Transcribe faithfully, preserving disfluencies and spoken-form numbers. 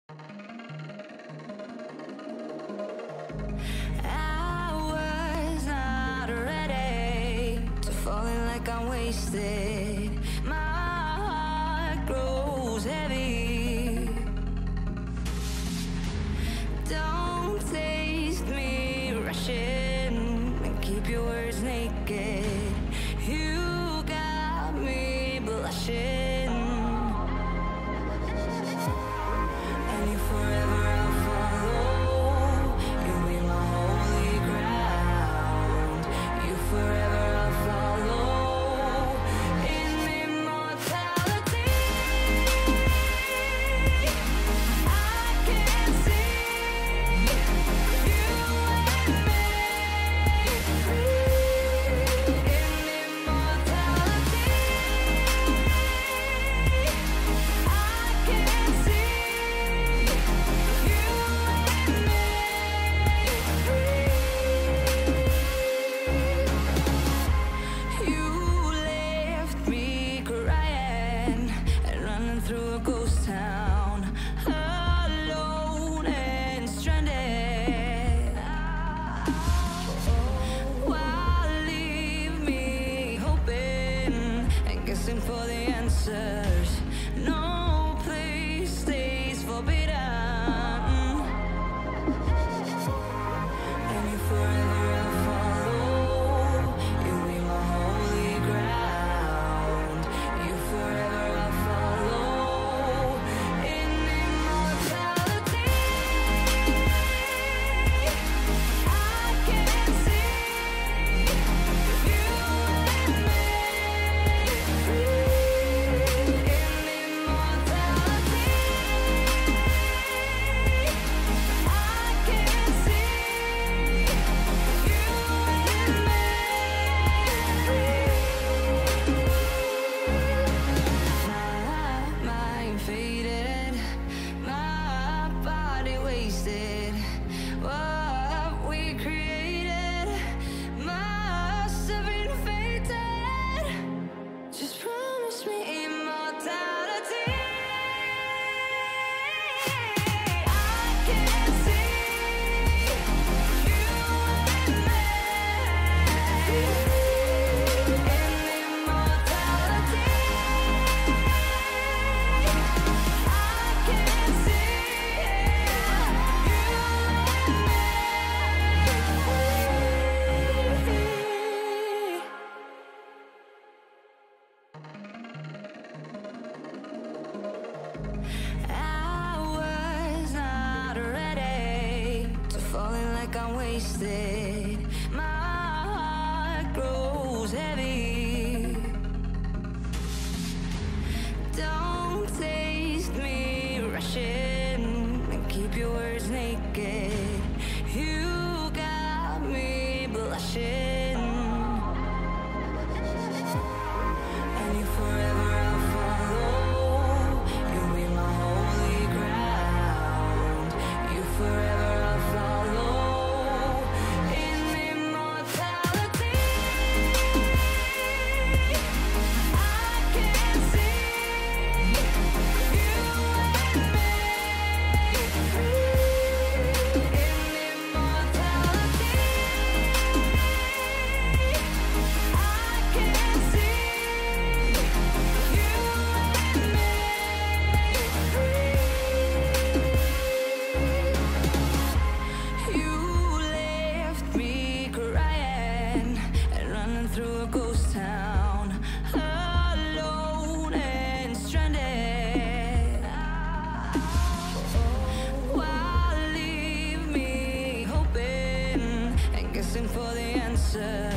I was not ready to falling like I'm wasted. My heart grows heavy. Don't taste me rushing and keep your words naked. You got me blushing. And you forever I'll follow. You be my holy ground. You forever I'll follow. In immortality, I can see you and me free. In immortality, I can see you and me free. You left me crying and running through a ghost town, alone and stranded. Why leave me hoping and guessing for the answers? No place stays forbidden. And you forever I'll follow. You be my holy ground. You forever I'll follow. In immortality, I can see you and me free. In immortality, I can see you and me free. My mind faded, my body wasted. What we created must have been fated. Just promise me immortality. I can see you and me in immortality. I can see you and me. I was not ready to falling like I'm wasted. My heart grows heavy. Don't taste me rushing and keep your words naked. You got me blushing. And you forever I'll follow. You be my holy ground. You forever I'll follow. In immortality, I can see you and me free. In immortality, I can see you and me free. You left me crying and running through a ghost town, alone and stranded. Why leave me hoping and guessing for the answer?